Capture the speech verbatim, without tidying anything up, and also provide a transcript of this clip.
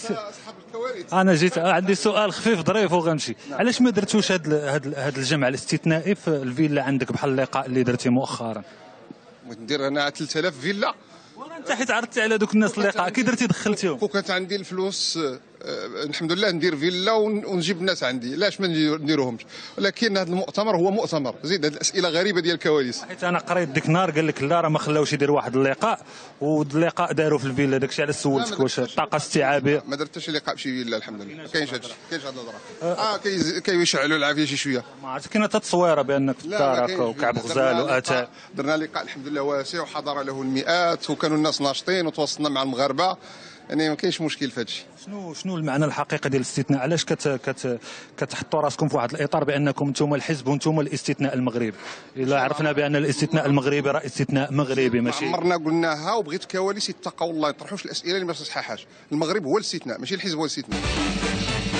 اصحاب الكوارث. انا جيت عندي سؤال خفيف ظريف وغنمشي. علاش ما درتوش هذا هذا الجمع الاستثنائي في الفيلا عندك بحال اللقاء اللي درتي مؤخرا؟ ندير انا ثلاثة آلاف فيلا. انت حيت عرضتي على دوك الناس اللقاء كي درتي دخلتيهم؟ كون كانت عندي الفلوس آه، الحمد لله ندير فيلا ونجيب الناس عندي، علاش ما نديروهمش؟ ولكن هذا المؤتمر هو مؤتمر، زيد هذه الاسئله غريبه ديال الكواليس. حيت انا قريت ديك النهار قال لك لا راه ما خلاوش يدير واحد اللقاء، واللقاء داروا في الفيلا، داكشي علاش سولتك واش الطاقه استيعابيه. ما درت حتى لقاء بشي فيلا الحمد لله، ما كاينش هادشي، كاينش هاد الهضره. اه كيشعلوا العافيه شي شويه. ما عرفت كاينه تصويره بانك في الدار وكعب غزال واتى. درنا لقاء الحمد لله واسع وحضر له المئات وكانوا الناس ناشطين وتواصلنا مع المغاربه، يعني ما كاينش مشكل في هذا الشيء. شنو شنو المعنى الحقيقي ديال الاستثناء؟ علاش كت كت كتحطوا راسكم في واحد الاطار بانكم انتم الحزب وانتم الاستثناء المغربي؟ الا عرفنا بان الاستثناء المغربي راه استثناء مغربي ماشي. عمرنا قلناها، وبغيت كواليس يتقوا الله، يطرحوش الاسئله اللي ما تصححاش. المغرب هو الاستثناء ماشي الحزب هو الاستثناء.